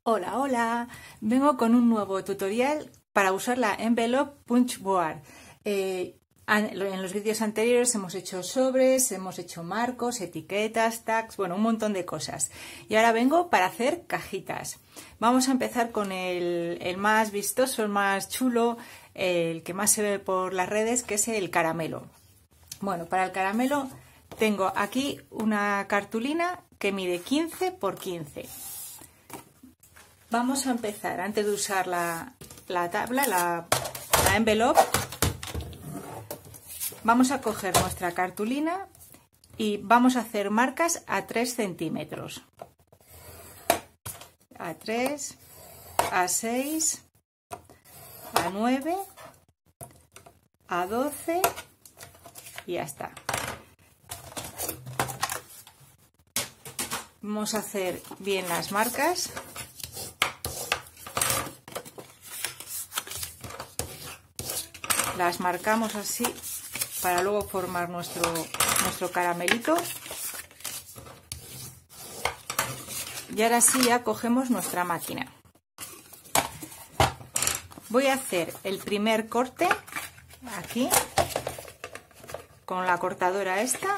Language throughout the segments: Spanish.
Hola, hola. Vengo con un nuevo tutorial para usar la Envelope Punch Board. En los vídeos anteriores hemos hecho sobres, hemos hecho marcos, etiquetas, tags, bueno, un montón de cosas. Y ahora vengo para hacer cajitas. Vamos a empezar con el más vistoso, el más chulo, el que más se ve por las redes, que es el caramelo. Bueno, para el caramelo tengo aquí una cartulina que mide 15 por 15. Vamos a empezar, antes de usar la tabla, la envelope, vamos a coger nuestra cartulina y vamos a hacer marcas a 3 centímetros. A 3, a 6, a 9, a 12 y ya está. Vamos a hacer bien las marcas. Las marcamos así para luego formar nuestro caramelito. Y ahora sí ya cogemos nuestra máquina. Voy a hacer el primer corte aquí con la cortadora esta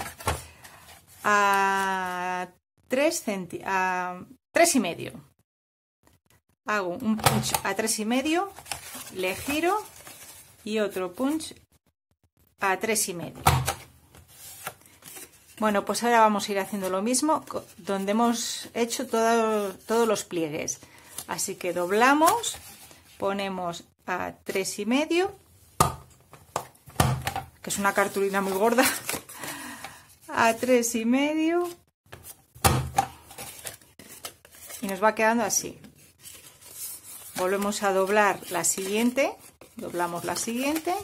a 3,5. Hago un punch a 3,5, le giro y otro punch a 3,5. Bueno, pues ahora vamos a ir haciendo lo mismo donde hemos hecho todos los pliegues. Así que doblamos, ponemos a 3,5, que es una cartulina muy gorda, a 3,5 y nos va quedando así. Volvemos a doblar la siguiente. Doblamos la siguiente,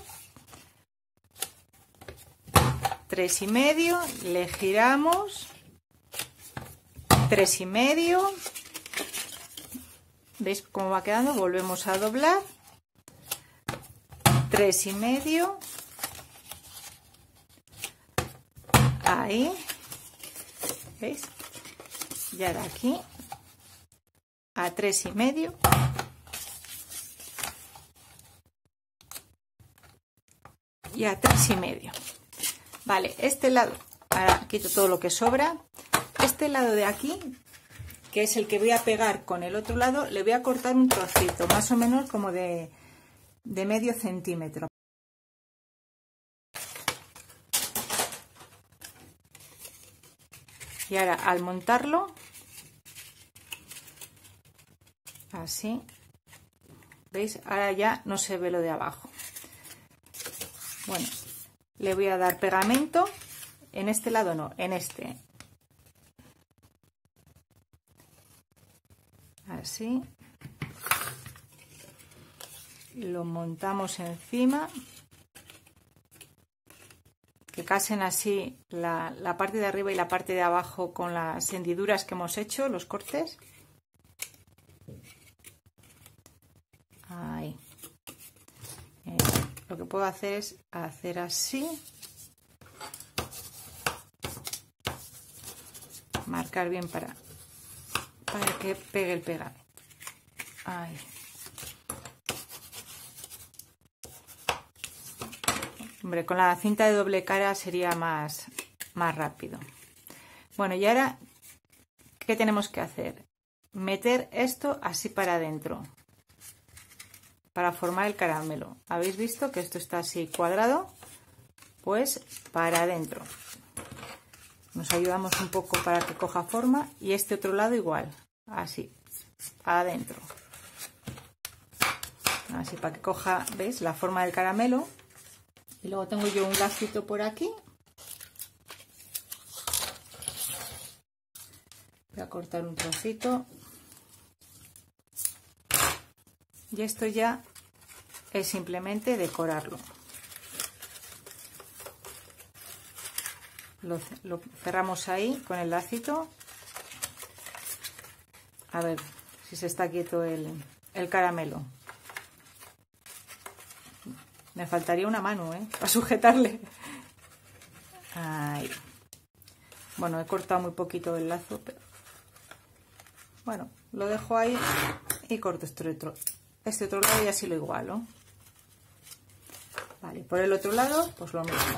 3,5, le giramos, 3,5, ¿veis cómo va quedando? Volvemos a doblar, 3,5, ahí, ¿veis? Y ahora aquí, a 3,5. Y a 3,5. Vale, este lado, ahora quito todo lo que sobra. Este lado de aquí, que es el que voy a pegar con el otro lado, le voy a cortar un trocito, más o menos como de medio centímetro. Y ahora al montarlo, así, ¿veis? Ahora ya no se ve lo de abajo. Bueno, le voy a dar pegamento, en este lado no, en este. Así. Lo montamos encima. Que casen así la parte de arriba y la parte de abajo con las hendiduras que hemos hecho, los cortes. Ahí. Lo que puedo hacer es hacer así, marcar bien para que pegue el pegamento. Ahí. Hombre, con la cinta de doble cara sería más rápido. Bueno, y ahora, ¿qué tenemos que hacer? Meter esto así para adentro, para formar el caramelo. ¿Habéis visto que esto está así cuadrado? Pues para adentro. Nos ayudamos un poco para que coja forma y este otro lado igual, así, adentro. Así para que coja, ¿veis? La forma del caramelo. Y luego tengo yo un lacito por aquí. Voy a cortar un trocito. Y esto ya es simplemente decorarlo. Lo cerramos ahí con el lacito. A ver si se está quieto el caramelo. Me faltaría una mano, para sujetarle. Ahí. Bueno, he cortado muy poquito el lazo, pero bueno, lo dejo ahí y corto este otro lado y así lo igualo. Vale, por el otro lado pues lo mismo.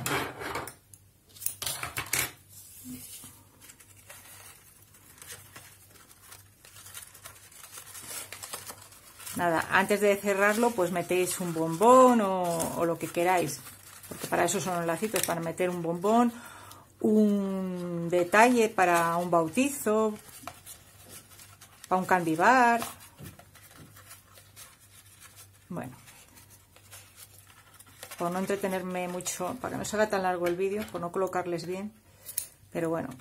Nada, antes de cerrarlo pues metéis un bombón o lo que queráis, porque para eso son los lacitos, para meter un bombón, un detalle para un bautizo, para un candy bar. Bueno, por no entretenerme mucho, para que no se haga tan largo el vídeo, por no colocarles bien, pero bueno.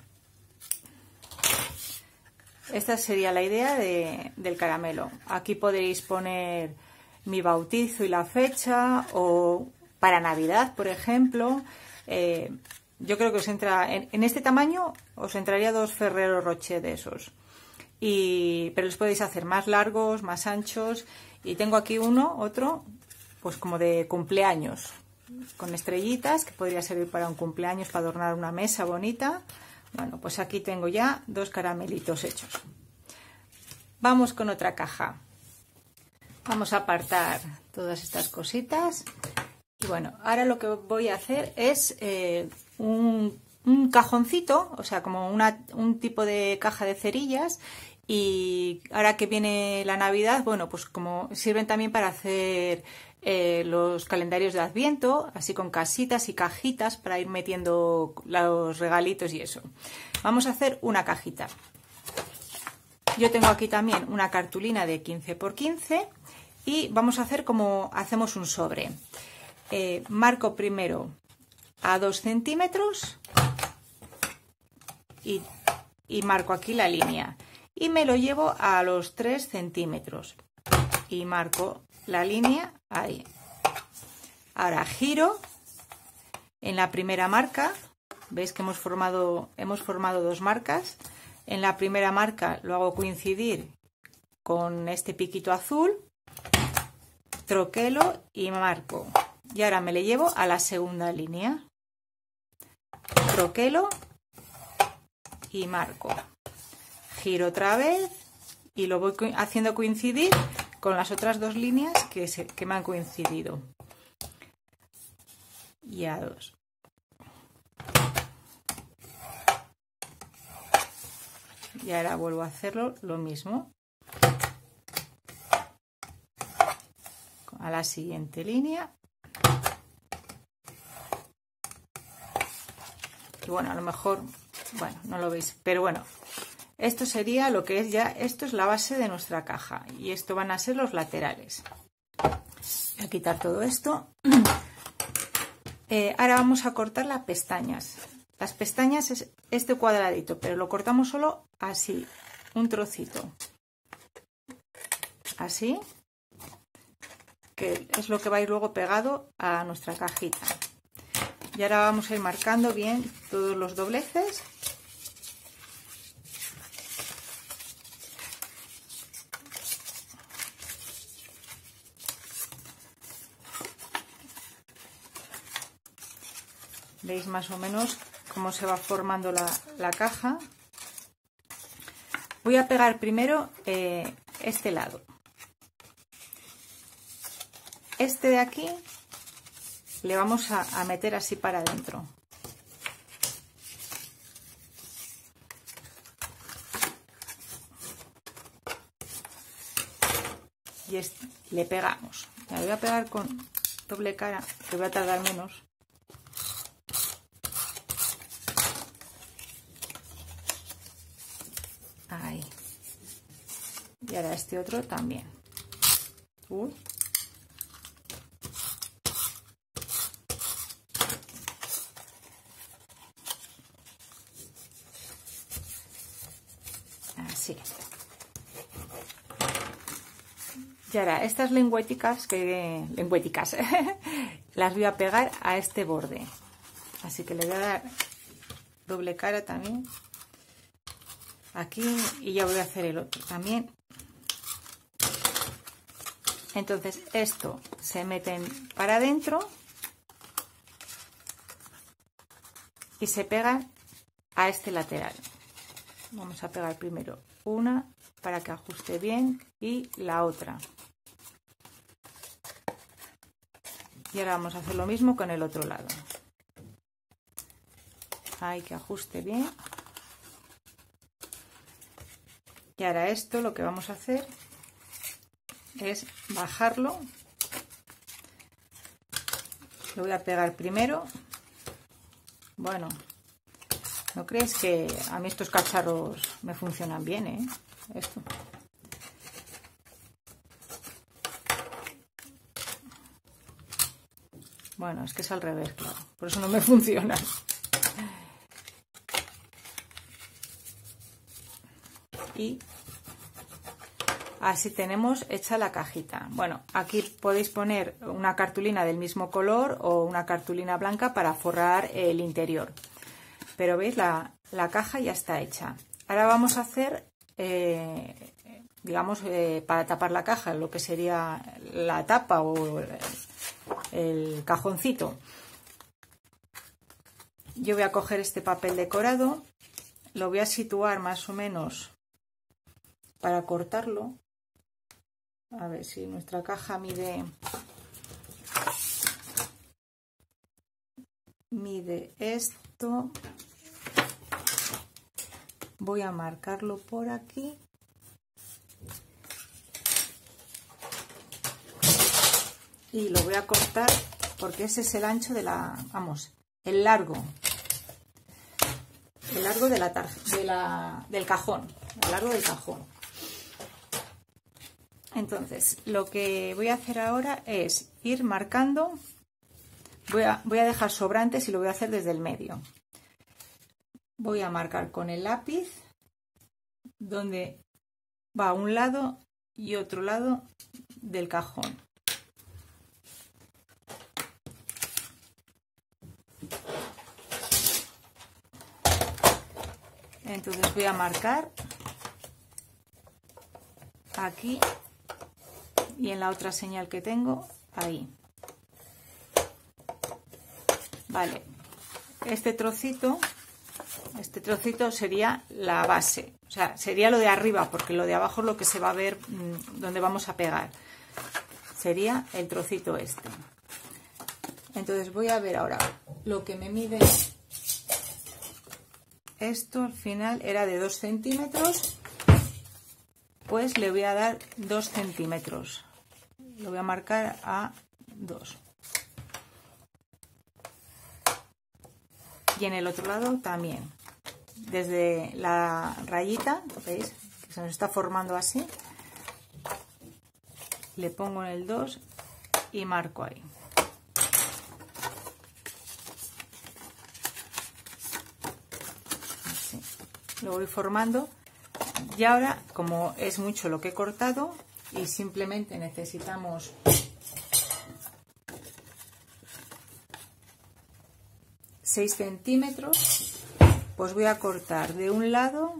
Esta sería la idea del caramelo. Aquí podéis poner mi bautizo y la fecha, o para Navidad, por ejemplo. Yo creo que os entra, en este tamaño, os entraría 2 Ferrero Rocher de esos. Pero los podéis hacer más largos, más anchos. Y tengo aquí otro, pues como de cumpleaños, con estrellitas, que podría servir para un cumpleaños, para adornar una mesa bonita. Bueno, pues aquí tengo ya 2 caramelitos hechos. Vamos con otra caja. Vamos a apartar todas estas cositas. Y bueno, ahora lo que voy a hacer es un cajoncito, o sea, como un tipo de caja de cerillas. Y ahora que viene la Navidad, bueno, pues como sirven también para hacer los calendarios de Adviento, así con casitas y cajitas para ir metiendo los regalitos y eso. Vamos a hacer una cajita. Yo tengo aquí también una cartulina de 15 por 15 y vamos a hacer como hacemos un sobre. Marco primero a 2 centímetros y marco aquí la línea. Y me lo llevo a los 3 centímetros y marco la línea ahí. Ahora giro en la primera marca. Veis que hemos formado 2 marcas. En la primera marca lo hago coincidir con este piquito azul, troquelo y marco. Y ahora me le llevo a la segunda línea, troquelo y marco. Giro otra vez y lo voy haciendo coincidir con las otras 2 líneas que me han coincidido. Y a 2. Y ahora vuelvo a hacerlo lo mismo. A la siguiente línea. Y bueno, a lo mejor, bueno, no lo veis, pero bueno. Esto sería lo que es ya, esto es la base de nuestra caja y esto van a ser los laterales. Voy a quitar todo esto. Ahora vamos a cortar las pestañas. Las pestañas es este cuadradito, pero lo cortamos solo así, un trocito. Así, que es lo que va a ir luego pegado a nuestra cajita. Y ahora vamos a ir marcando bien todos los dobleces. Veis más o menos cómo se va formando la caja. Voy a pegar primero este lado. Este de aquí le vamos a meter así para adentro. Y le pegamos. Me voy a pegar con doble cara, que voy a tardar menos. Ahí. Y ahora este otro también. Uy. Así. Y ahora estas lengüeticas las voy a pegar a este borde. Así que le voy a dar doble cara también. Aquí y ya voy a hacer el otro también. Entonces esto se meten para adentro y se pegan a este lateral. Vamos a pegar primero una para que ajuste bien y la otra. Y ahora vamos a hacer lo mismo con el otro lado. Hay que ajuste bien. Y ahora esto lo que vamos a hacer es bajarlo. Lo voy a pegar primero. Bueno, ¿no crees que a mí estos cacharros me funcionan bien, Esto. Bueno, es que es al revés, claro. Por eso no me funciona. Y así tenemos hecha la cajita. Bueno, aquí podéis poner una cartulina del mismo color o una cartulina blanca para forrar el interior. Pero veis, la caja ya está hecha. Ahora vamos a hacer, digamos, para tapar la caja, lo que sería la tapa o el cajoncito. Yo voy a coger este papel decorado, lo voy a situar más o menos para cortarlo. A ver si nuestra caja mide esto. Voy a marcarlo por aquí. Y lo voy a cortar porque ese es el ancho de la, vamos, el largo del cajón, el largo del cajón. Entonces, lo que voy a hacer ahora es ir marcando. Voy a dejar sobrantes y lo voy a hacer desde el medio. Voy a marcar con el lápiz donde va un lado y otro lado del cajón. Entonces voy a marcar aquí y en la otra señal que tengo ahí. Vale, este trocito sería la base, o sea, sería lo de arriba, porque lo de abajo es lo que se va a ver donde vamos a pegar. Sería el trocito este. Entonces voy a ver ahora lo que me mide. Esto al final era de 2 centímetros, pues le voy a dar 2 centímetros. Lo voy a marcar a 2. Y en el otro lado también. Desde la rayita, ¿veis? Que se nos está formando así. Le pongo en el 2 y marco ahí. Así. Lo voy formando. Y ahora, como es mucho lo que he cortado y simplemente necesitamos 6 centímetros, pues voy a cortar de un lado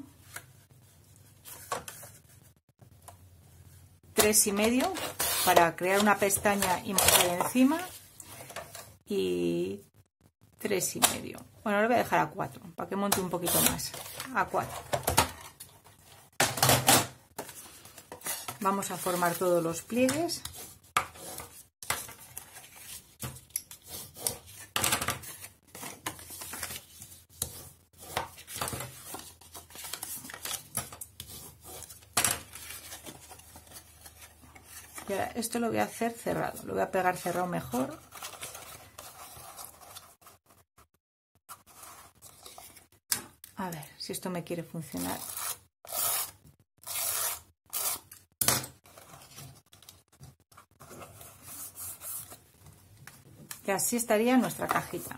3,5 para crear una pestaña y montar encima, y 3,5. Bueno, lo voy a dejar a 4 para que monte un poquito más. A 4. Vamos a formar todos los pliegues. Y ahora esto lo voy a hacer cerrado, lo voy a pegar cerrado mejor. A ver si esto me quiere funcionar. Y así estaría nuestra cajita.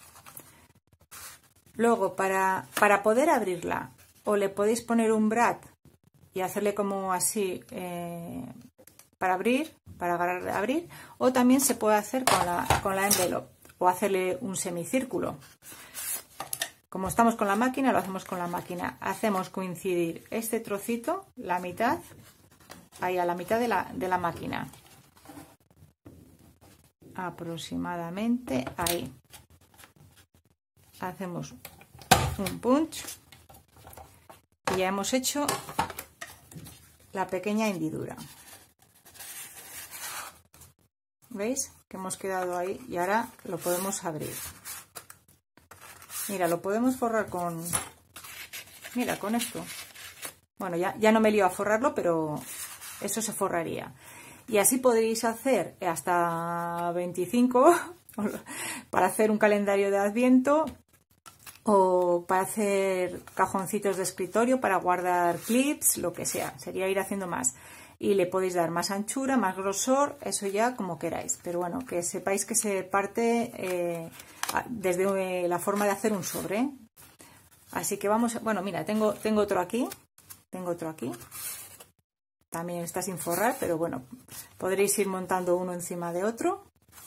Luego, para poder abrirla, o le podéis poner un brad y hacerle como así para abrir, para abrir, o también se puede hacer con la envelope, o hacerle un semicírculo. Como estamos con la máquina, lo hacemos con la máquina. Hacemos coincidir este trocito, la mitad, ahí a la mitad de la máquina. Aproximadamente ahí. Hacemos un punch y ya hemos hecho la pequeña hendidura. ¿Veis? Que hemos quedado ahí y ahora lo podemos abrir. Mira, lo podemos forrar con... Mira, con esto. Bueno, ya no me lío a forrarlo, pero eso se forraría. Y así podréis hacer hasta 25 para hacer un calendario de Adviento o para hacer cajoncitos de escritorio, para guardar clips, lo que sea. Sería ir haciendo más. Y le podéis dar más anchura, más grosor, eso ya como queráis. Pero bueno, que sepáis que se parte desde la forma de hacer un sobre. Así que vamos, bueno, mira, tengo otro aquí. Tengo otro aquí. También está sin forrar, pero bueno, podréis ir montando uno encima de otro.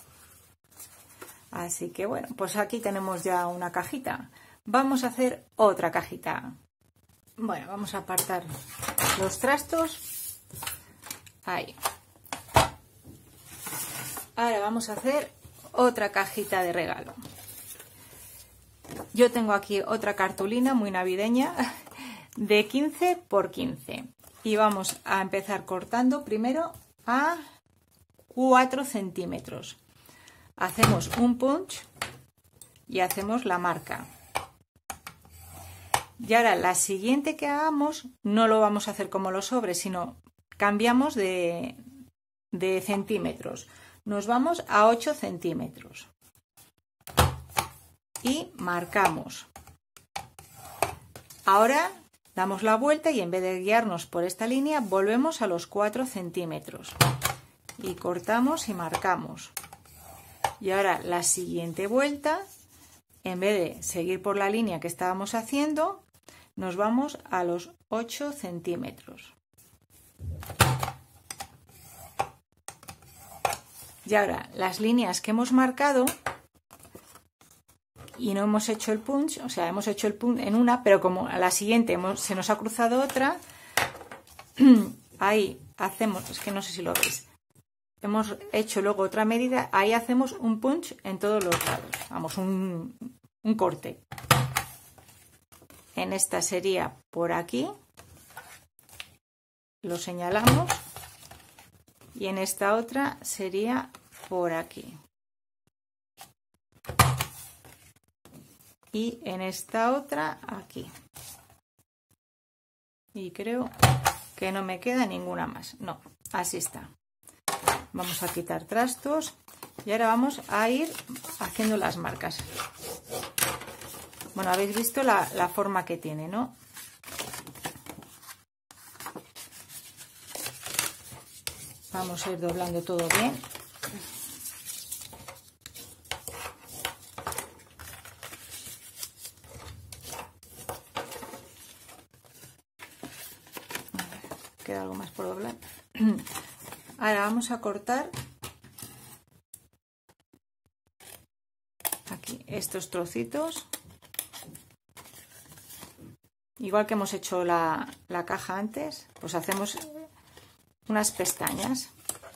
Así que bueno, pues aquí tenemos ya una cajita. Vamos a hacer otra cajita. Bueno, vamos a apartar los trastos. Ahí. Ahora vamos a hacer otra cajita de regalo. Yo tengo aquí otra cartulina muy navideña de 15 por 15 y vamos a empezar cortando primero a 4 centímetros. Hacemos un punch y hacemos la marca. Y ahora la siguiente que hagamos no lo vamos a hacer como los sobres, sino cambiamos de centímetros. Nos vamos a 8 centímetros. Y marcamos. Ahora damos la vuelta y en vez de guiarnos por esta línea, volvemos a los 4 centímetros. Y cortamos y marcamos. Y ahora la siguiente vuelta, en vez de seguir por la línea que estábamos haciendo, nos vamos a los 8 centímetros. Y ahora las líneas que hemos marcado y no hemos hecho el punch, o sea, hemos hecho el punch en una, pero como a la siguiente se nos ha cruzado otra, ahí hacemos, es que no sé si lo veis, hemos hecho luego otra medida, ahí hacemos un punch en todos los lados, vamos, un corte. En esta sería por aquí, lo señalamos, y en esta otra sería por aquí. Y en esta otra aquí. Y creo que no me queda ninguna más. No, así está. Vamos a quitar trastos y ahora vamos a ir haciendo las marcas. Bueno, habéis visto la forma que tiene, ¿no? Vamos a ir doblando todo bien. Queda algo más por doblar. Ahora vamos a cortar aquí estos trocitos. Igual que hemos hecho la caja antes, pues hacemos unas pestañas.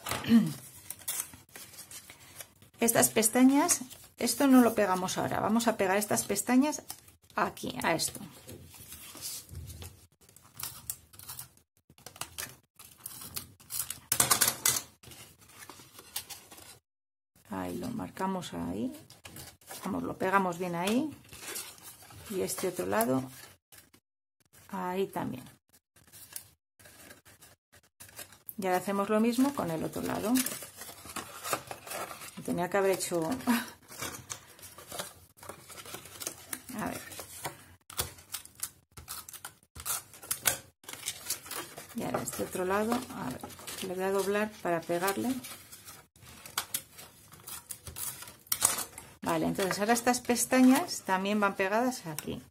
Estas pestañas, esto no lo pegamos ahora, vamos a pegar estas pestañas aquí, a esto. Ahí lo marcamos ahí, vamos, lo pegamos bien ahí y este otro lado ahí también. Y ahora hacemos lo mismo con el otro lado. Tenía que haber hecho... A ver. Y ahora este otro lado, a ver, le voy a doblar para pegarle. Vale, entonces ahora estas pestañas también van pegadas aquí.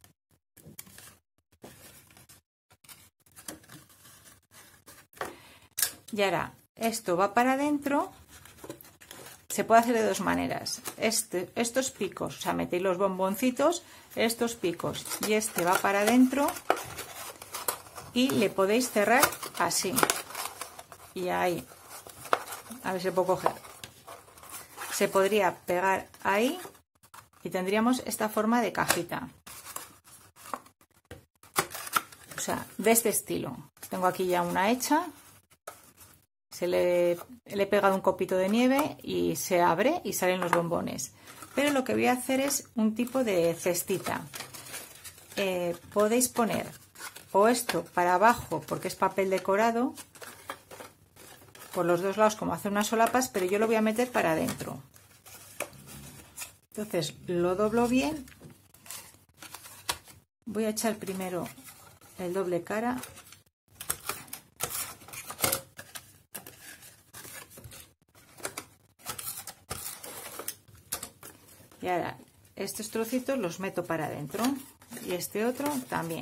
Y ahora esto va para adentro. Se puede hacer de dos maneras. Estos picos, o sea, metéis los bomboncitos, estos picos, y este va para adentro y le podéis cerrar así. Y ahí, a ver si puedo coger. Se podría pegar ahí y tendríamos esta forma de cajita. O sea, de este estilo. Tengo aquí ya una hecha. Le he pegado un copito de nieve y se abre y salen los bombones. Pero lo que voy a hacer es un tipo de cestita. Podéis poner o esto para abajo porque es papel decorado por los dos lados, como hacer unas solapas, pero yo lo voy a meter para adentro. Entonces lo doblo bien. Voy a echar primero el doble cara. Y ahora estos trocitos los meto para adentro y este otro también.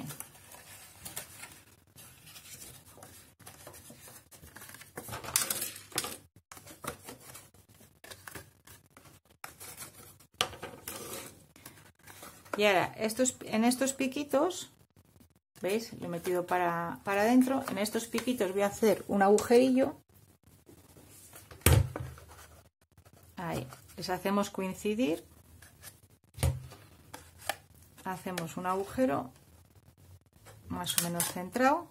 Y ahora en estos piquitos, ¿veis? Lo he metido para adentro. En estos piquitos voy a hacer un agujerillo. Ahí, les hacemos coincidir. Hacemos un agujero más o menos centrado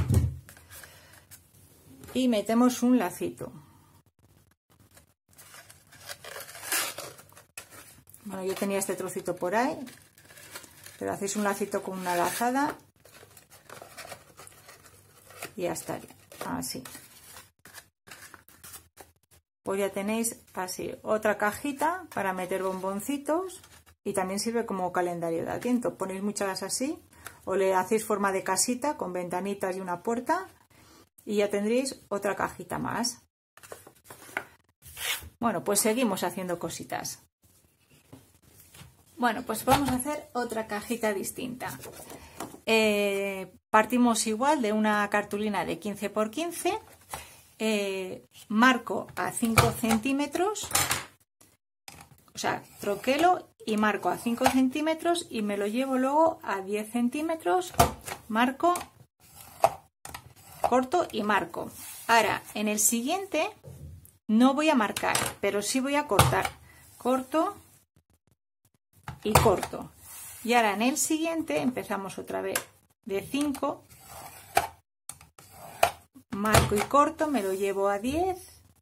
y metemos un lacito. Bueno, yo tenía este trocito por ahí, pero hacéis un lacito con una lazada y ya estaría, así. Pues ya tenéis así otra cajita para meter bomboncitos. Y también sirve como calendario de Adviento. Ponéis muchas así o le hacéis forma de casita con ventanitas y una puerta y ya tendréis otra cajita más. Bueno, pues seguimos haciendo cositas. Bueno, pues vamos a hacer otra cajita distinta. Partimos igual de una cartulina de 15 por 15. Marco a 5 centímetros. O sea, troquelo y marco a 5 centímetros y me lo llevo luego a 10 centímetros, marco, corto y marco. Ahora, en el siguiente no voy a marcar, pero sí voy a cortar. Corto y corto. Y ahora en el siguiente empezamos otra vez de 5, marco y corto, me lo llevo a 10,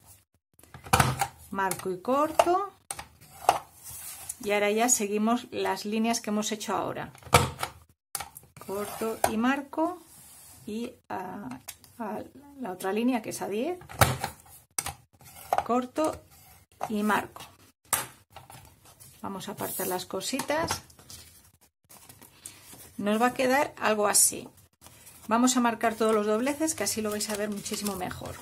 marco y corto. Y ahora ya seguimos las líneas que hemos hecho ahora. Corto y marco y a la otra línea que es a 10. Corto y marco. Vamos a apartar las cositas. Nos va a quedar algo así. Vamos a marcar todos los dobleces que así lo vais a ver muchísimo mejor.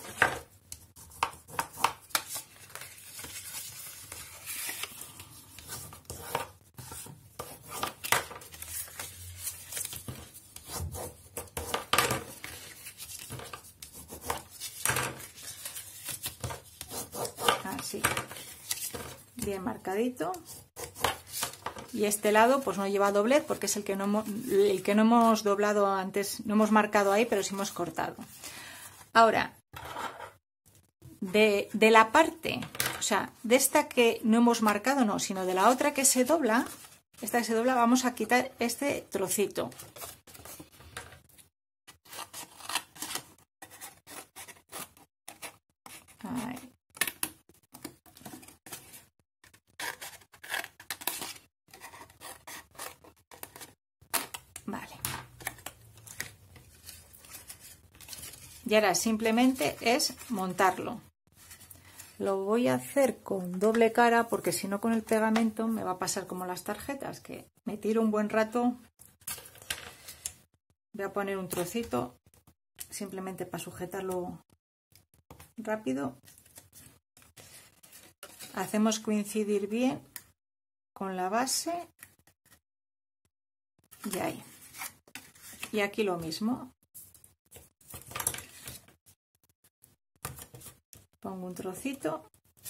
Así, bien marcadito. Y este lado pues no lleva doblez porque es el que no hemos doblado antes, no hemos marcado ahí, pero sí hemos cortado. Ahora, de la parte, o sea, de esta que no hemos marcado, no, sino de la otra que se dobla, esta que se dobla, vamos a quitar este trocito. Ahí. Vale. Y ahora simplemente es montarlo. Lo voy a hacer con doble cara porque si no con el pegamento me va a pasar como las tarjetas, que me tiro un buen rato. Voy a poner un trocito simplemente para sujetarlo rápido. Hacemos coincidir bien con la base y ahí. Y aquí lo mismo. Pongo un trocito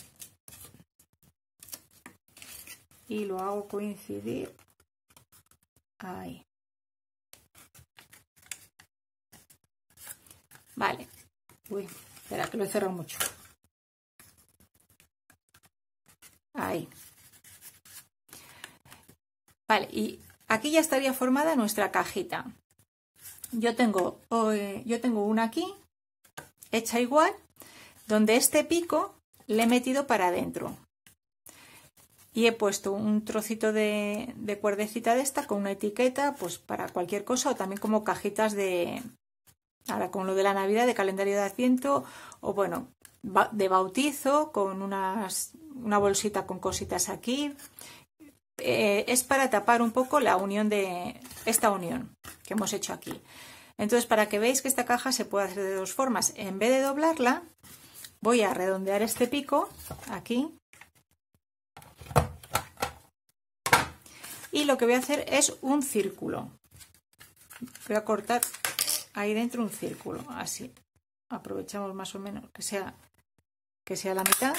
y lo hago coincidir ahí. Vale. Uy, espera que lo he cerrado mucho. Ahí. Vale, y aquí ya estaría formada nuestra cajita. Yo tengo una aquí, hecha igual, donde este pico le he metido para adentro. Y he puesto un trocito de cuerdecita de esta con una etiqueta, pues para cualquier cosa, o también como cajitas de, ahora con lo de la Navidad, de calendario de Adviento, o bueno, de bautizo, con una bolsita con cositas aquí. Es para tapar un poco la unión de esta unión que hemos hecho aquí. Entonces, para que veáis que esta caja se puede hacer de dos formas, en vez de doblarla, voy a redondear este pico aquí. Y lo que voy a hacer es un círculo. Voy a cortar ahí dentro un círculo, así. Aprovechamos más o menos que sea la mitad.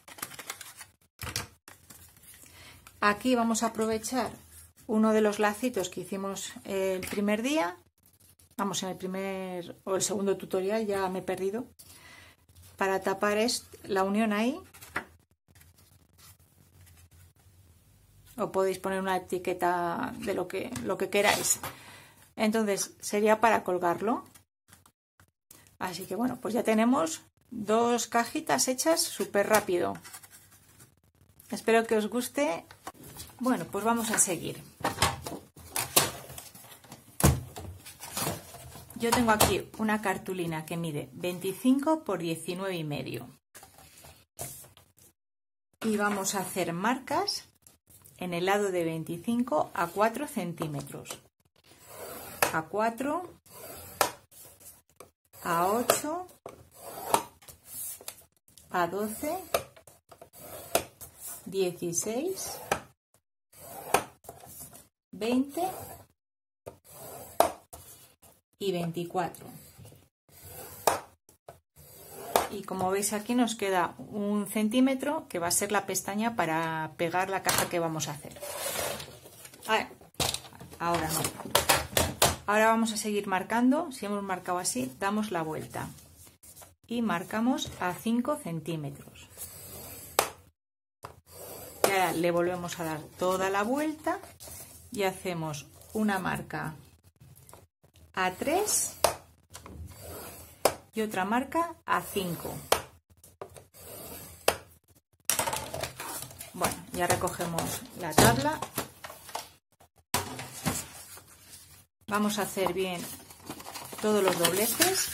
Aquí vamos a aprovechar uno de los lacitos que hicimos el primer día. Vamos, en el primer o el segundo tutorial, ya me he perdido. Para tapar la unión ahí. O podéis poner una etiqueta de lo que queráis. Entonces sería para colgarlo. Así que bueno, pues ya tenemos dos cajitas hechas súper rápido. Espero que os guste. Bueno, pues vamos a seguir. Yo tengo aquí una cartulina que mide 25 por 19,5. Y vamos a hacer marcas en el lado de 25 a 4 centímetros. A 4, a 8, a 12, 16, 20 y 24. Y como veis aquí nos queda 1 centímetro que va a ser la pestaña para pegar la caja que vamos a hacer. Ahora no. Ahora vamos a seguir marcando. Si hemos marcado así, damos la vuelta y marcamos a 5 centímetros. Y ahora le volvemos a dar toda la vuelta y hacemos una marca a 3 y otra marca a 5. Bueno, ya recogemos la tabla. Vamos a hacer bien todos los dobleces.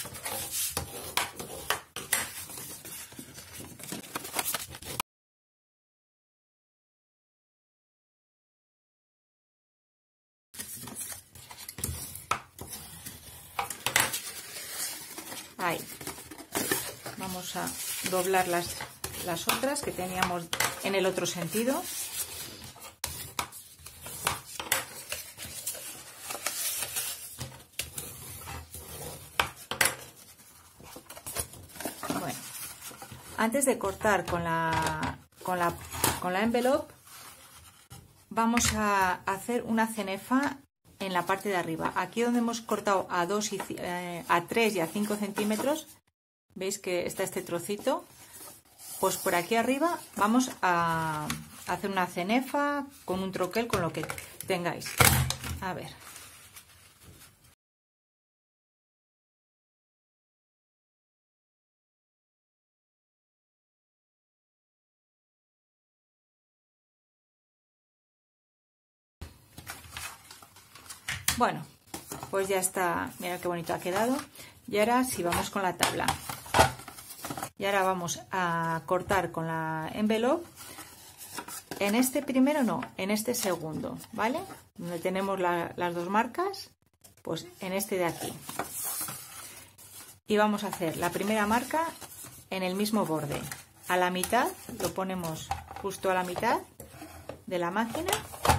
Ahí. Vamos a doblar las otras que teníamos en el otro sentido. Bueno, antes de cortar con la envelope, vamos a hacer una cenefa en la parte de arriba. Aquí donde hemos cortado a 3 y a 5 centímetros, veis que está este trocito, pues por aquí arriba vamos a hacer una cenefa con un troquel, con lo que tengáis. A ver. Bueno, pues ya está, mira qué bonito ha quedado. Y ahora sí, vamos con la tabla. Y ahora vamos a cortar con la envelope. En este primero no, en este segundo, ¿vale? Donde tenemos las dos marcas, pues en este de aquí. Y vamos a hacer la primera marca en el mismo borde. A la mitad, lo ponemos justo a la mitad de la máquina.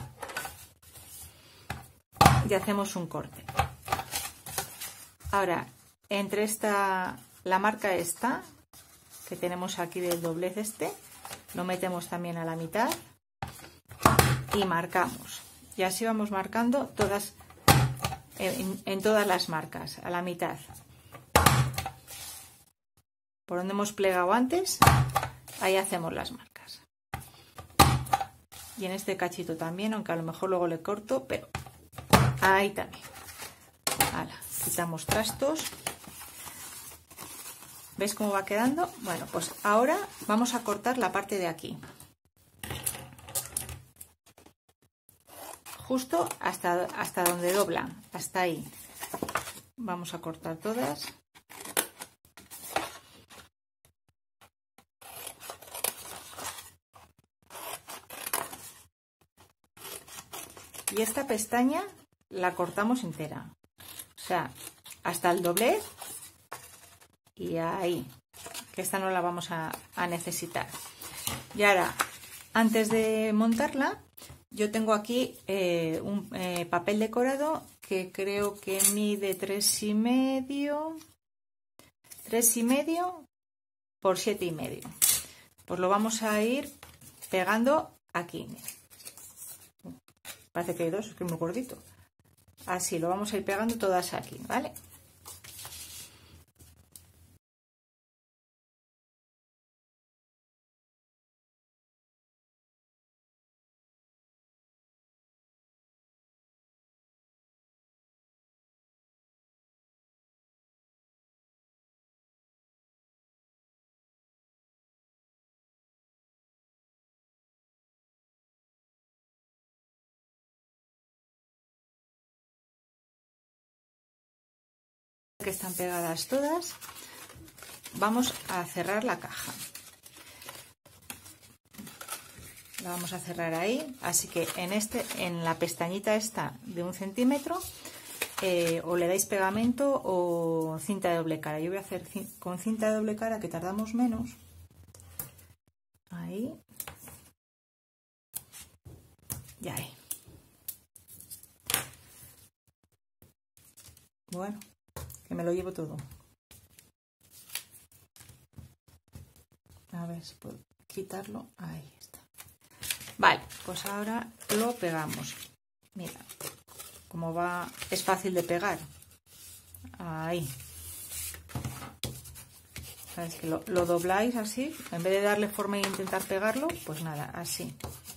Y hacemos un corte. Ahora, entre la marca esta que tenemos aquí del doblez lo metemos también a la mitad y marcamos. Y así vamos marcando todas en todas las marcas, a la mitad. Por donde hemos plegado antes, ahí hacemos las marcas. Y en este cachito también, aunque a lo mejor luego le corto, pero ahí también. Hala. quitamos trastos. ¿Veis cómo va quedando? Bueno, pues ahora vamos a cortar la parte de aquí. Justo hasta donde dobla, hasta ahí. Vamos a cortar todas. Y esta pestaña la cortamos entera. O sea, hasta el doblez. Y ahí, que esta no la vamos a necesitar. Y ahora, antes de montarla, yo tengo aquí un papel decorado que creo que mide 3,5 por 7,5. Pues lo vamos a ir pegando aquí. Parece que hay dos, es que es muy gordito. Así, lo vamos a ir pegando todas aquí, ¿vale? Que están pegadas todas, vamos a cerrar la caja. La vamos a cerrar ahí, así que en la pestañita esta de 1 centímetro, o le dais pegamento o cinta de doble cara. Yo voy a hacer con cinta de doble cara, que tardamos menos. Ahí. Y ahí. Bueno, que me lo llevo todo. A ver si puedo quitarlo. Ahí está. Vale, pues ahora lo pegamos. Mira, como va, es fácil de pegar. Ahí. ¿Sabes? Que lo dobláis así, en vez de darle forma e intentar pegarlo, pues nada, así.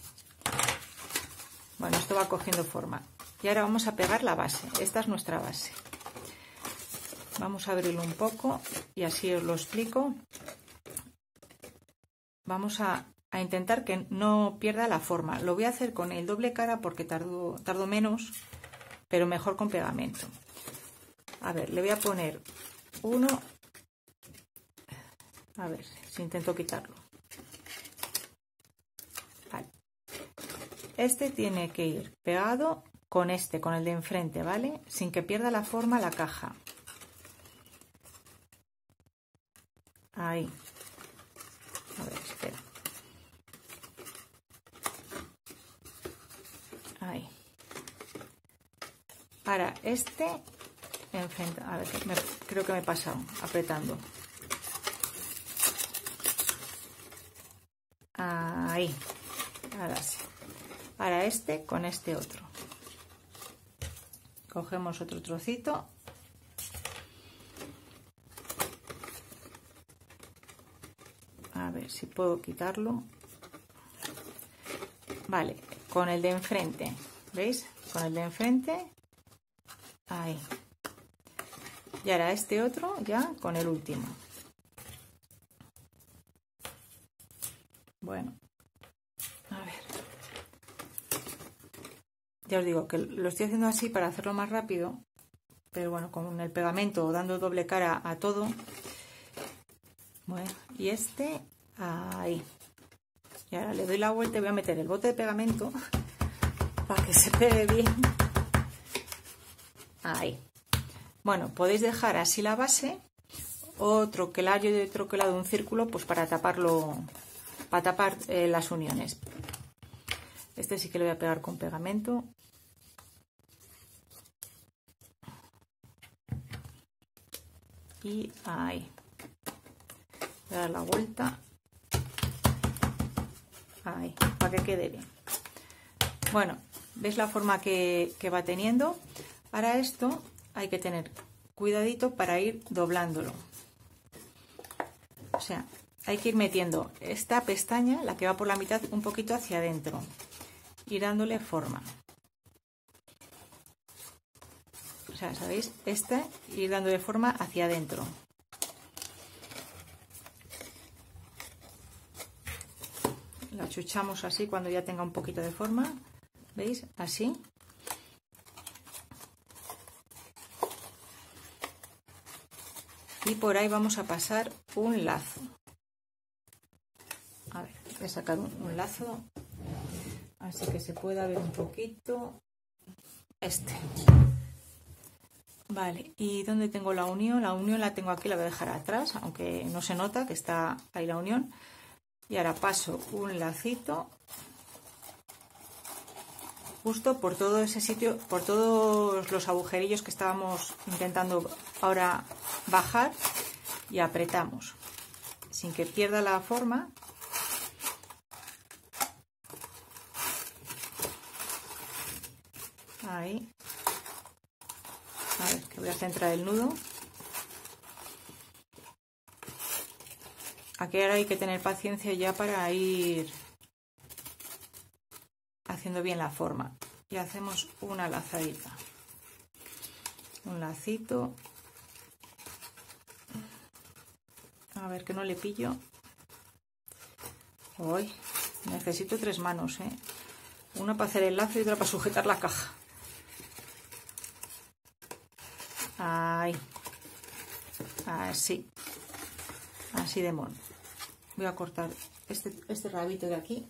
Bueno, esto va cogiendo forma. Y ahora vamos a pegar la base. Esta es nuestra base. Vamos a abrirlo un poco y así os lo explico. Vamos a intentar que no pierda la forma. Lo voy a hacer con el doble cara porque tardo menos, pero mejor con pegamento. A ver, le voy a poner uno. A ver si intento quitarlo. Vale. Este tiene que ir pegado con con el de enfrente, ¿vale? Sin que pierda la forma la caja. Ahí. A ver, espera. Ahí. Ahora, enfrente. A ver, creo que me he pasado apretando. Ahí. Ahora sí. Ahora con este otro. Cogemos otro trocito. A ver si puedo quitarlo. Vale, con el de enfrente. ¿Veis? Con el de enfrente. Ahí. Y ahora otro ya con el último. Bueno. A ver. Ya os digo que lo estoy haciendo así para hacerlo más rápido. Pero bueno, con el pegamento dando doble cara a todo. Bueno, y ahí. Y ahora le doy la vuelta y voy a meter el bote de pegamento para que se pegue bien. Ahí. Bueno, podéis dejar así la base o troquelar, yo he troquelado un círculo pues para taparlo, para tapar las uniones. Sí que lo voy a pegar con pegamento. Y ahí. Voy a dar la vuelta. Ahí, para que quede bien. Bueno, ¿veis la forma que va teniendo? Ahora hay que tener cuidadito para ir doblándolo. O sea, hay que ir metiendo esta pestaña, la que va por la mitad, un poquito hacia adentro. Ir dándole forma. O sea, ¿sabéis? Ir dando de forma hacia adentro. La achuchamos así cuando ya tenga un poquito de forma. ¿Veis? Así. Y por ahí vamos a pasar un lazo. A ver, voy a sacar un lazo. Así que se pueda ver un poquito. Vale, ¿y dónde tengo la unión? La unión la tengo aquí, la voy a dejar atrás, aunque no se nota que está ahí la unión. Y ahora paso un lacito justo por todo ese sitio, por todos los agujerillos que estábamos intentando ahora bajar, y apretamos sin que pierda la forma. Ahí. A ver, que voy a centrar el nudo. Aquí ahora hay que tener paciencia ya para ir haciendo bien la forma. Y hacemos una lazadita. Un lacito. A ver que no le pillo. Uy, necesito 3 manos, ¿eh? Una para hacer el lazo y otra para sujetar la caja. Ahí. Así. Así de mono. Voy a cortar este rabito de aquí.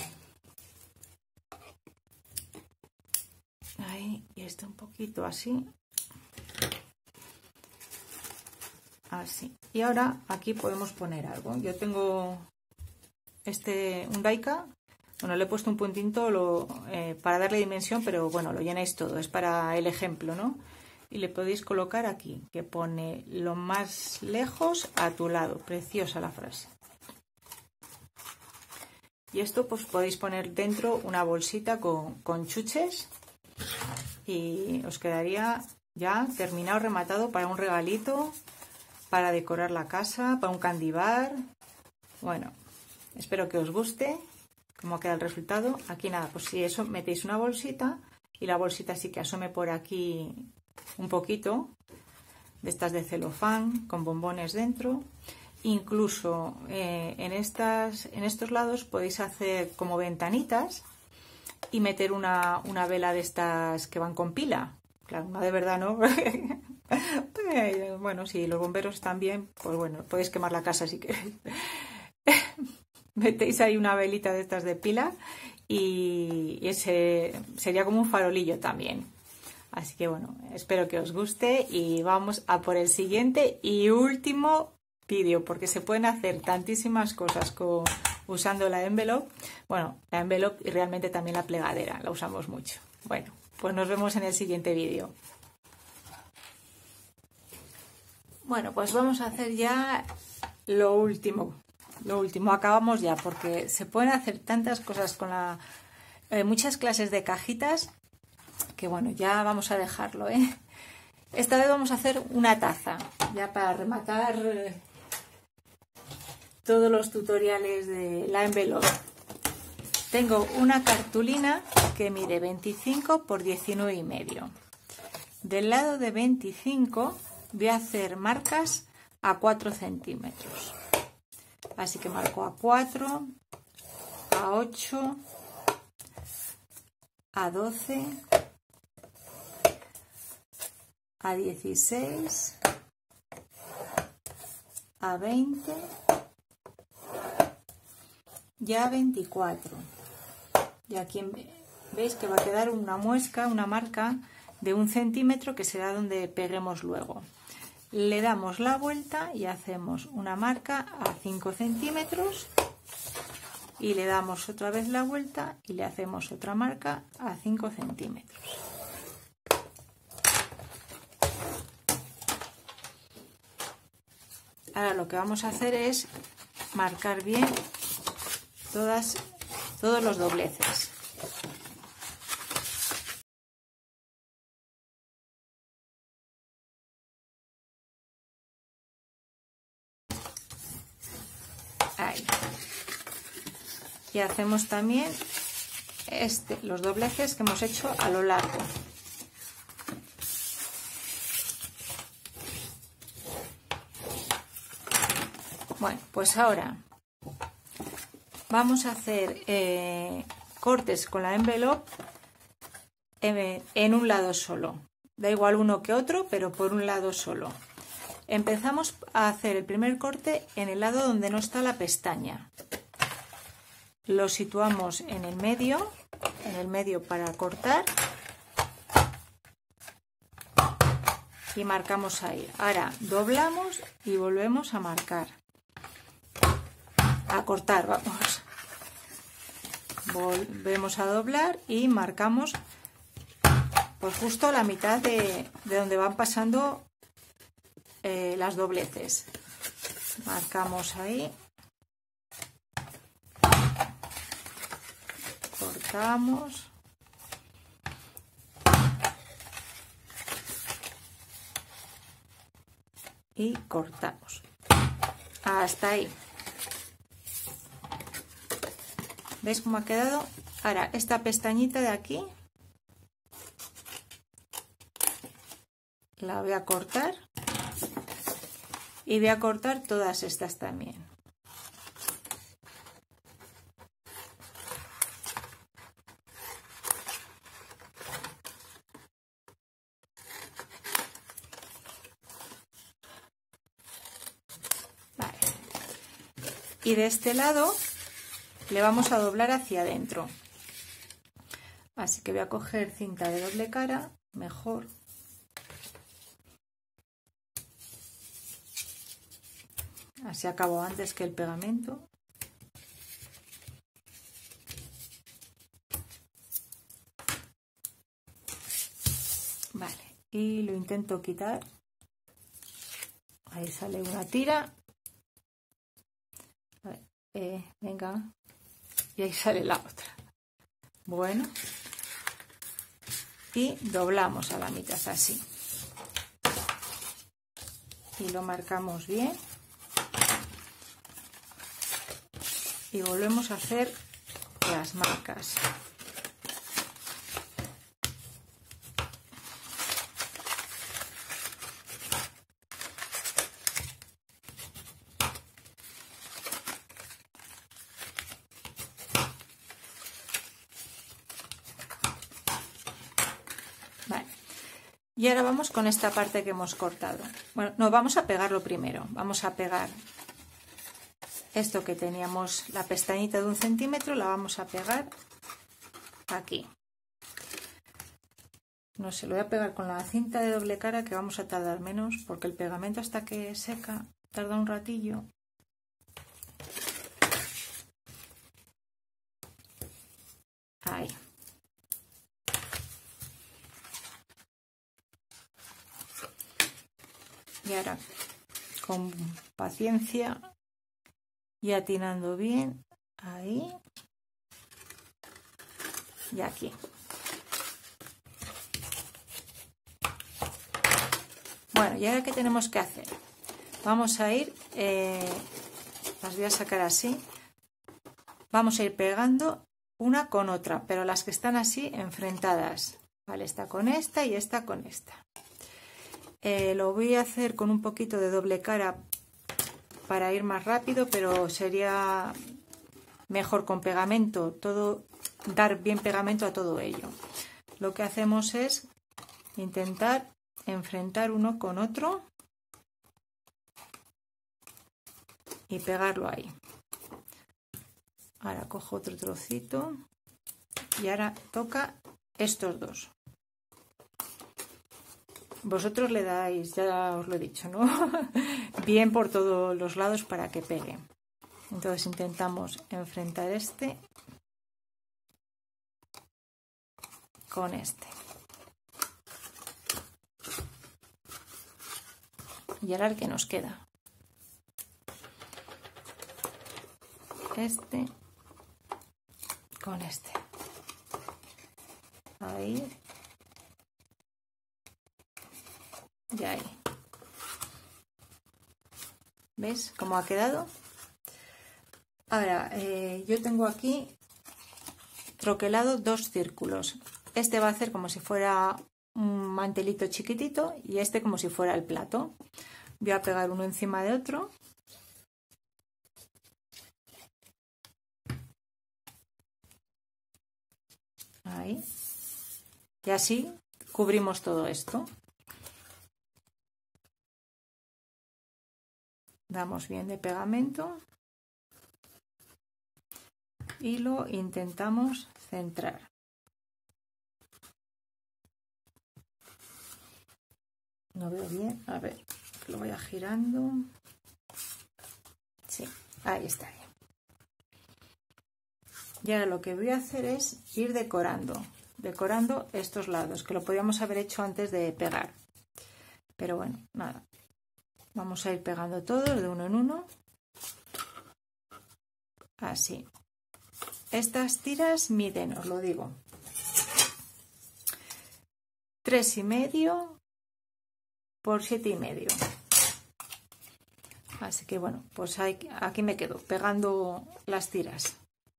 Ahí. Y este un poquito así. Así. Y ahora aquí podemos poner algo. Yo tengo un daika. Bueno, le he puesto un puntito para darle dimensión, pero bueno, lo llenáis todo. Es para el ejemplo, ¿no? Y le podéis colocar aquí, que pone lo más lejos a tu lado. Preciosa la frase. Y esto pues podéis poner dentro una bolsita con chuches y os quedaría ya terminado, rematado para un regalito, para decorar la casa, para un candy bar. Bueno, espero que os guste cómo queda el resultado. Aquí nada, pues si eso metéis una bolsita y la bolsita sí que asome por aquí un poquito, de estas de celofán con bombones dentro. Incluso en estos lados podéis hacer como ventanitas y meter una vela de estas que van con pila. Claro, una de verdad, ¿no? Bueno, si los bomberos están bien, pues bueno, podéis quemar la casa así que metéis ahí una velita de estas de pila y ese sería como un farolillo también. Así que bueno, espero que os guste y vamos a por el siguiente y último vídeo, porque se pueden hacer tantísimas cosas usando la envelope. Bueno, la envelope y realmente también la plegadera, la usamos mucho. Bueno, pues nos vemos en el siguiente vídeo. Bueno, pues vamos a hacer ya lo último. Acabamos ya, porque se pueden hacer tantas cosas con muchas clases de cajitas, que bueno, ya vamos a dejarlo, ¿eh? Esta vez vamos a hacer una taza, ya para rematar todos los tutoriales de la envelope. Tengo una cartulina que mide 25 por 19,5. Del lado de 25 voy a hacer marcas a 4 centímetros. Así que marco a 4, a 8, a 12, a 16, a 20 y a 24. Y aquí veis que va a quedar una muesca, una marca de 1 centímetro, que será donde peguemos luego. Le damos la vuelta y hacemos una marca a 5 centímetros y le damos otra vez la vuelta y le hacemos otra marca a 5 centímetros. Ahora lo que vamos a hacer es marcar bien todos los dobleces. Ahí. Y hacemos también los dobleces que hemos hecho a lo largo. Bueno, pues ahora vamos a hacer cortes con la envelope en un lado solo. Da igual uno que otro, pero por un lado solo. Empezamos a hacer el primer corte en el lado donde no está la pestaña. Lo situamos en el medio para cortar y marcamos ahí. Ahora doblamos y volvemos a marcar, a cortar, vamos. Volvemos a doblar y marcamos pues justo la mitad de donde van pasando las dobleces. Marcamos ahí, cortamos y cortamos hasta ahí. ¿Veis cómo ha quedado? Ahora esta pestañita de aquí la voy a cortar y voy a cortar todas estas también. Vale. Y de este lado le vamos a doblar hacia adentro. Así que voy a coger cinta de doble cara, mejor. Así acabo antes que el pegamento. Vale, y lo intento quitar. Ahí sale una tira. A ver, venga. Y ahí sale la otra. Bueno. Y doblamos a la mitad así. Y lo marcamos bien. Y volvemos a hacer las marcas. Vale. Y ahora vamos con esta parte que hemos cortado. Bueno, no, vamos a pegarlo primero. Vamos a pegar esto que teníamos, la pestañita de 1 centímetro, la vamos a pegar aquí. No sé, lo voy a pegar con la cinta de doble cara, que vamos a tardar menos, porque el pegamento hasta que seca tarda un ratillo. Ahí. Y ahora, con paciencia y atinando bien, ahí y aquí. Bueno, ¿y ahora qué tenemos que hacer? Vamos a ir, las voy a sacar así, vamos a ir pegando una con otra, pero las que están así enfrentadas, ¿vale? Esta con esta y esta con esta. Lo voy a hacer con un poquito de doble cara para ir más rápido, pero sería mejor con pegamento, dar bien pegamento a todo ello. Lo que hacemos es intentar enfrentar uno con otro y pegarlo ahí. Ahora cojo otro trocito y ahora toca estos dos. Vosotros le dais, ya os lo he dicho, ¿no? Bien por todos los lados para que pegue. Entonces intentamos enfrentar este con este. Y ahora el que nos queda. Este con este. Ahí. Y ahí. ¿Ves cómo ha quedado? Ahora, yo tengo aquí troquelado 2 círculos. Este va a hacer como si fuera un mantelito chiquitito y este como si fuera el plato. Voy a pegar uno encima de otro. Ahí. Y así cubrimos todo esto. Damos bien de pegamento y lo intentamos centrar. No veo bien, a ver, lo voy a girando. Sí, ahí está bien. Y ahora lo que voy a hacer es ir decorando estos lados, que lo podíamos haber hecho antes de pegar. Pero bueno, nada. Vamos a ir pegando todos de uno en uno. Así. Estas tiras miden, os lo digo, 3,5 por 7,5. Así que bueno, pues aquí me quedo pegando las tiras.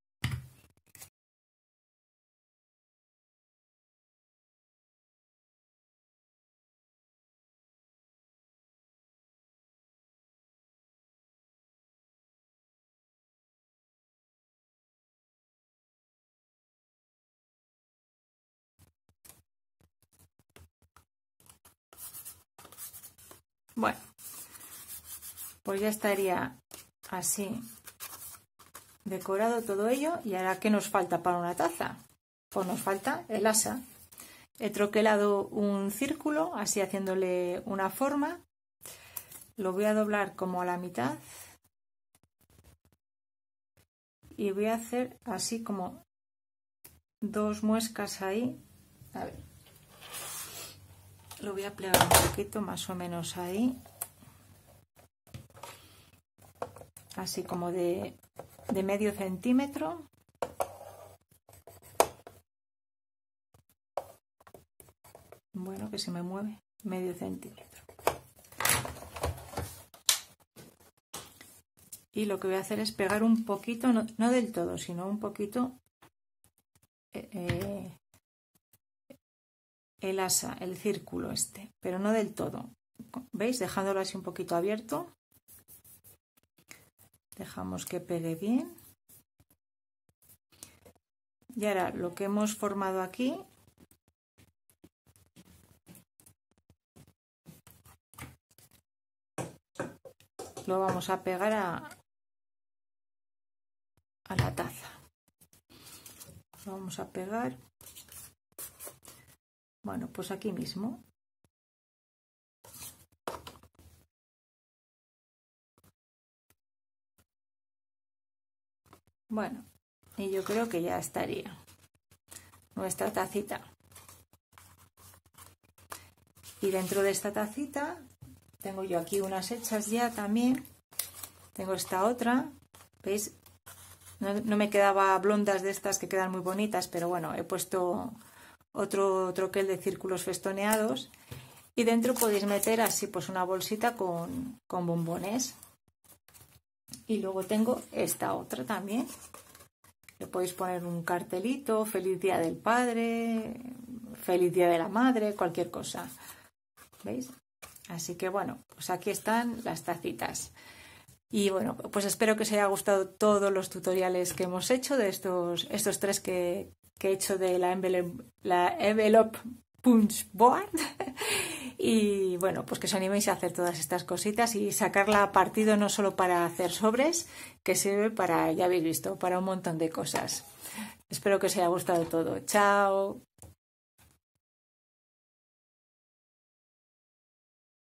Bueno, pues ya estaría así decorado todo ello. Y ahora, ¿qué nos falta para una taza? Pues nos falta el asa. He troquelado un círculo, así haciéndole una forma. Lo voy a doblar como a la mitad. Y voy a hacer así como 2 muescas ahí. A ver. Lo voy a plegar un poquito, más o menos ahí. Así como de medio centímetro. Bueno, que se me mueve. Medio centímetro. Y lo que voy a hacer es pegar un poquito, no del todo, sino un poquito el asa, el círculo este, pero no del todo. ¿Veis? Dejándolo así un poquito abierto. Dejamos que pegue bien. Y ahora lo que hemos formado aquí lo vamos a pegar a la taza. Lo vamos a pegar. Bueno, pues aquí mismo. Bueno, y yo creo que ya estaría nuestra tacita. Y dentro de esta tacita tengo yo aquí unas hechas ya también. Tengo esta otra, ¿veis? No me quedaba blondas de estas que quedan muy bonitas, pero bueno, he puesto otro troquel de círculos festoneados. Y dentro podéis meter así pues una bolsita con bombones. Y luego tengo esta otra también. Le podéis poner un cartelito, feliz día del padre, feliz día de la madre, cualquier cosa. ¿Veis? Así que bueno, pues aquí están las tacitas. Y bueno, pues espero que os haya gustado todos los tutoriales que hemos hecho de estos 3 que he hecho de la Envelope Punch Board. Y bueno, pues que os animéis a hacer todas estas cositas y sacarla partido no solo para hacer sobres, que sirve para, ya habéis visto, para un montón de cosas. Espero que os haya gustado todo. ¡Chao!